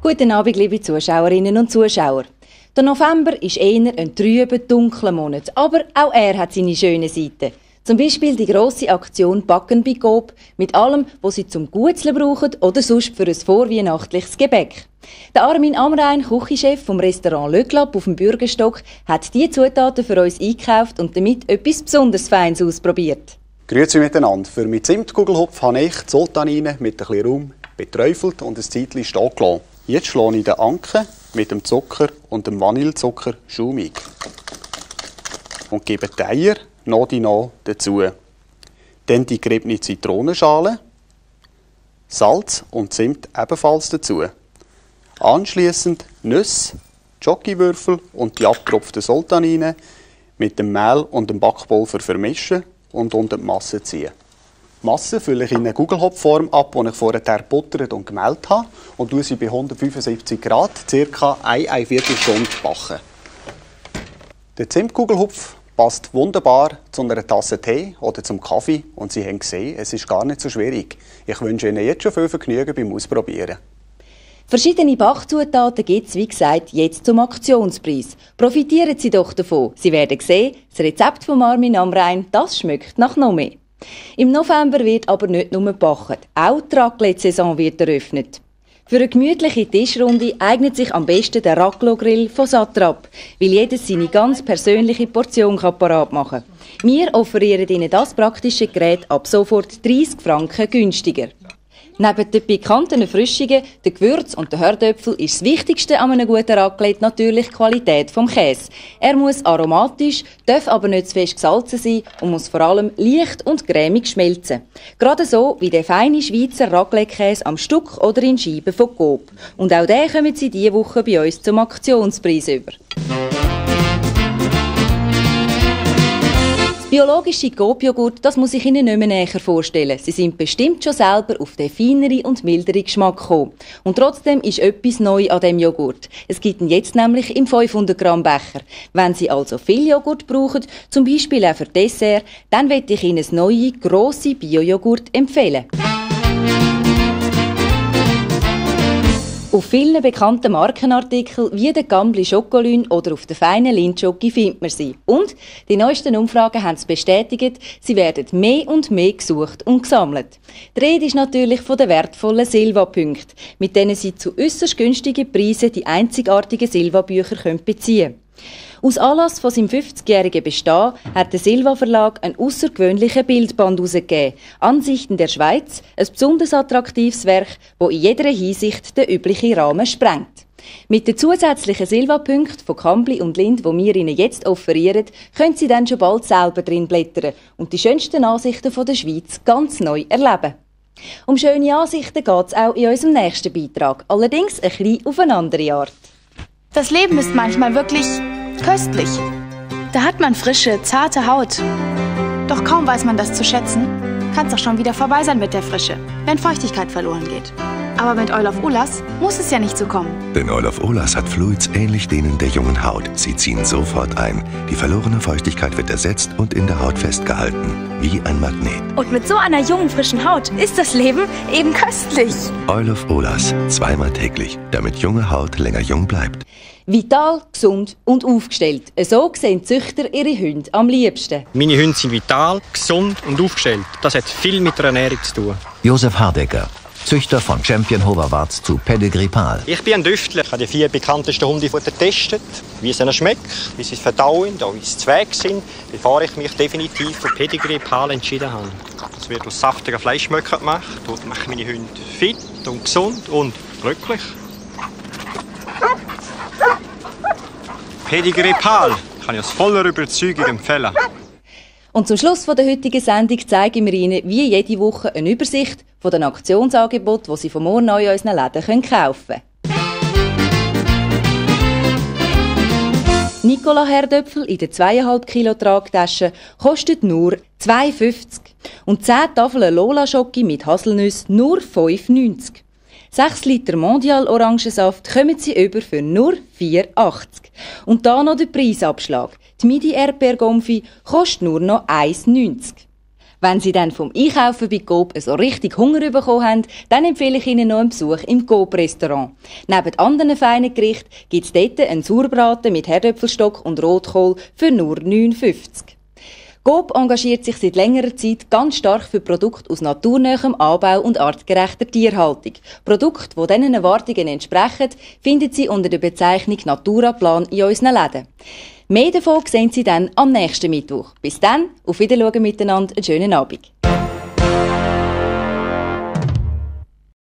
Guten Abend, liebe Zuschauerinnen und Zuschauer. Der November ist eher ein trüber, dunkler Monat, aber auch er hat seine schönen Seiten. Zum Beispiel die grosse Aktion «Backen bei Coop» mit allem, was Sie zum Gutzeln brauchen oder sonst für ein vorweihnachtliches Gebäck. Der Armin Amrein, Küchenchef vom Restaurant Le Club auf dem Bürgerstock, hat diese Zutaten für uns eingekauft und damit etwas besonders Feines ausprobiert. Grüezi miteinander. Für meinen Zimtkugelhupf habe ich die Sultanine mit ein bisschen Raum beträufelt und ein Zeitchen stehen gelassen. Jetzt schlage ich den Anken mit dem Zucker und dem Vanillezucker schaumig. Und gebe die Eier nach dazu. Dann die geriebene Zitronenschale, Salz und Zimt ebenfalls dazu. Anschliessend Nüsse, Jockey-Würfel und die abgetropfte Sultanine mit dem Mehl und dem Backpulver vermischen und unter die Masse ziehen. Die Masse fülle ich in eine Kugelhupfform ab, die ich vorher buttert und gemahlen habe, und tue sie bei 175 Grad ca. eine Viertelstunde backen. Der Zimtkugelhupf passt wunderbar zu einer Tasse Tee oder zum Kaffee, und Sie haben gesehen, es ist gar nicht so schwierig. Ich wünsche Ihnen jetzt schon viel Vergnügen beim Ausprobieren. Verschiedene Backzutaten gibt es, wie gesagt, jetzt zum Aktionspreis. Profitieren Sie doch davon. Sie werden sehen, das Rezept von Armin Amrein, das schmeckt nach noch mehr. Im November wird aber nicht nur gebacken, auch die Raclette-Saison wird eröffnet. Für eine gemütliche Tischrunde eignet sich am besten der Raclette-Grill von Satrap, weil jeder seine ganz persönliche Portion parat machen kann. Wir offerieren Ihnen das praktische Gerät ab sofort 30 Franken günstiger. Neben den pikanten Erfrischungen, den Gewürzen und den Herdöpfeln ist das Wichtigste an einem guten Raclette natürlich die Qualität des Käse. Er muss aromatisch, darf aber nicht zu fest gesalzen sein und muss vor allem leicht und cremig schmelzen. Gerade so wie der feine Schweizer Raclette-Käse am Stück oder in Scheiben von Coop. Und auch den kommen Sie diese Woche bei uns zum Aktionspreis über. Biologische Coop-Joghurt, das muss ich Ihnen nicht mehr näher vorstellen. Sie sind bestimmt schon selber auf den feineren und milderen Geschmack gekommen. Und trotzdem ist etwas neu an diesem Joghurt. Es gibt ihn jetzt nämlich im 500 Gramm Becher. Wenn Sie also viel Joghurt brauchen, zum Beispiel auch für Dessert, dann möchte ich Ihnen das neue, grosse Bio-Joghurt empfehlen. Auf vielen bekannten Markenartikeln wie der Gambli Chocoline oder auf der feinen Lindt-Schoki findet man sie. Und die neuesten Umfragen haben es bestätigt, sie werden mehr und mehr gesucht und gesammelt. Die Rede ist natürlich von den wertvollen Silva-Punkten, mit denen Sie zu äusserst günstigen Preisen die einzigartigen Silva-Bücher beziehen können. Aus Anlass von seinem 50-jährigen Bestehen hat der Silva Verlag einen außergewöhnlichen Bildband herausgegeben. «Ansichten der Schweiz», ein besonders attraktives Werk, das in jeder Hinsicht den üblichen Rahmen sprengt. Mit den zusätzlichen Silva-Punkten von Gambli und Lindt, die wir Ihnen jetzt offerieren, können Sie dann schon bald selber drin blättern und die schönsten Ansichten von der Schweiz ganz neu erleben. Um schöne Ansichten geht es auch in unserem nächsten Beitrag, allerdings ein bisschen auf eine andere Art. Das Leben ist manchmal wirklich köstlich. Da hat man frische, zarte Haut. Doch kaum weiß man das zu schätzen, kann es auch schon wieder vorbei sein mit der Frische, wenn Feuchtigkeit verloren geht. Aber mit Oil of Olas muss es ja nicht so kommen. Denn Oil of Olas hat Fluids ähnlich denen der jungen Haut. Sie ziehen sofort ein. Die verlorene Feuchtigkeit wird ersetzt und in der Haut festgehalten, wie ein Magnet. Und mit so einer jungen, frischen Haut ist das Leben eben köstlich. Oil of Olas, zweimal täglich, damit junge Haut länger jung bleibt. Vital, gesund und aufgestellt. So sehen die Züchter ihre Hunde am liebsten. Meine Hunde sind vital, gesund und aufgestellt. Das hat viel mit der Ernährung zu tun. Josef Hardecker, Züchter von Champion Hoverwarts zu Pedigree Pal. Ich bin ein Düftler. Ich habe die 4 bekanntesten Hundefutter getestet, wie es ihnen schmeckt, wie sie es verdauen, wie sie Zweig sind, bevor ich mich definitiv für Pedigree Pal entschieden habe. Es wird aus saftiger Fleischschmöcker gemacht. Dort machen meine Hunde fit und gesund und glücklich. Pedigree Pal kann ich aus voller Überzeugung empfehlen. Und zum Schluss der heutigen Sendung zeigen wir Ihnen wie jede Woche eine Übersicht von den Aktionsangeboten, die Sie von morgen neu in unseren Läden kaufen können. Nicola Herdöpfel in der 2,5 Kilo Tragtasche kostet nur 2,50 und 10 Tafeln Lola Schoki mit Haselnüsse nur 5,90. 6 Liter Mondial Orangensaft kommen Sie über für nur 4,80. Und da noch der Preisabschlag. Die Midi Erdbeergomfi kostet nur noch 1,90. Wenn Sie dann vom Einkaufen bei Coop so richtig Hunger bekommen haben, dann empfehle ich Ihnen noch einen Besuch im Coop-Restaurant. Neben anderen feinen Gerichten gibt es dort einen Sauerbraten mit Herdöpfelstock und Rotkohl für nur 9,50 €. Coop engagiert sich seit längerer Zeit ganz stark für Produkte aus naturnähem Anbau und artgerechter Tierhaltung. Produkte, die diesen Erwartungen entsprechen, finden Sie unter der Bezeichnung Naturaplan in unseren Läden. Mehr davon sehen Sie dann am nächsten Mittwoch. Bis dann, auf Wiedersehen miteinander, einen schönen Abend.